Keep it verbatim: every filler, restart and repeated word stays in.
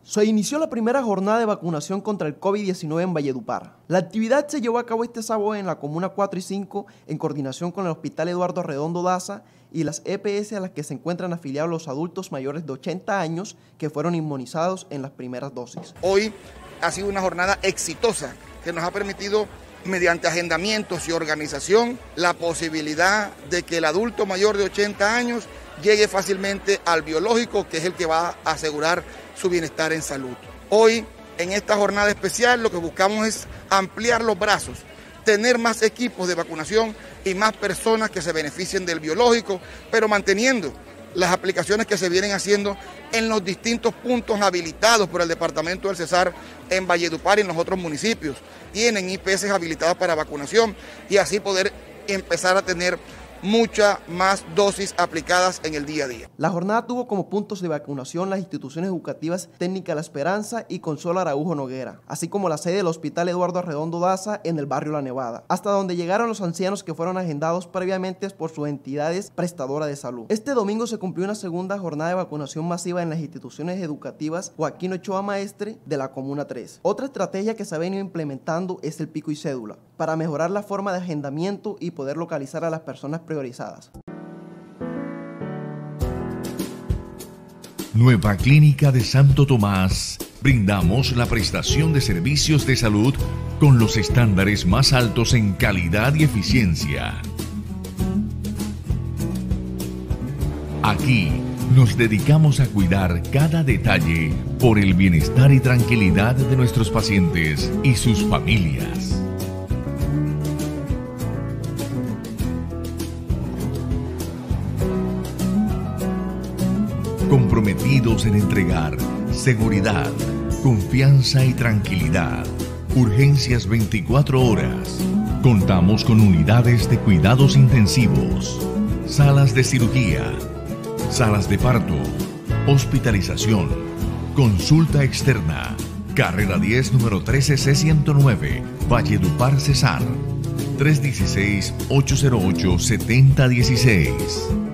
Se inició la primera jornada de vacunación contra el COVID diecinueve en Valledupar. La actividad se llevó a cabo este sábado en la Comuna cuatro y cinco en coordinación con el Hospital Eduardo Arredondo Daza y las E P S a las que se encuentran afiliados los adultos mayores de ochenta años que fueron inmunizados en las primeras dosis. Hoy ha sido una jornada exitosa que nos ha permitido, mediante agendamientos y organización, la posibilidad de que el adulto mayor de ochenta años llegue fácilmente al biológico, que es el que va a asegurar su bienestar en salud. Hoy, en esta jornada especial, lo que buscamos es ampliar los brazos, tener más equipos de vacunación y más personas que se beneficien del biológico, pero manteniendo las aplicaciones que se vienen haciendo en los distintos puntos habilitados por el Departamento del Cesar en Valledupar y en los otros municipios. Tienen I P S habilitadas para vacunación y así poder empezar a tener muchas más dosis aplicadas en el día a día. La jornada tuvo como puntos de vacunación las instituciones educativas Técnica La Esperanza y Consuelo Araujo Noguera, así como la sede del Hospital Eduardo Arredondo Daza en el barrio La Nevada, hasta donde llegaron los ancianos que fueron agendados previamente por sus entidades prestadoras de salud. Este domingo se cumplió una segunda jornada de vacunación masiva en las instituciones educativas Joaquín Ochoa Maestre de la Comuna tres. Otra estrategia que se ha venido implementando es el pico y cédula, para mejorar la forma de agendamiento y poder localizar a las personas priorizadas. Nueva Clínica de Santo Tomás. Brindamos la prestación de servicios de salud con los estándares más altos en calidad y eficiencia. Aquí nos dedicamos a cuidar cada detalle por el bienestar y tranquilidad de nuestros pacientes y sus familias. Comprometidos en entregar seguridad, confianza y tranquilidad. Urgencias veinticuatro horas. Contamos con unidades de cuidados intensivos, salas de cirugía, salas de parto, hospitalización, consulta externa. Carrera diez, número trece C ciento nueve, Valledupar, Cesar. tres uno seis, ocho cero ocho, siete cero uno seis.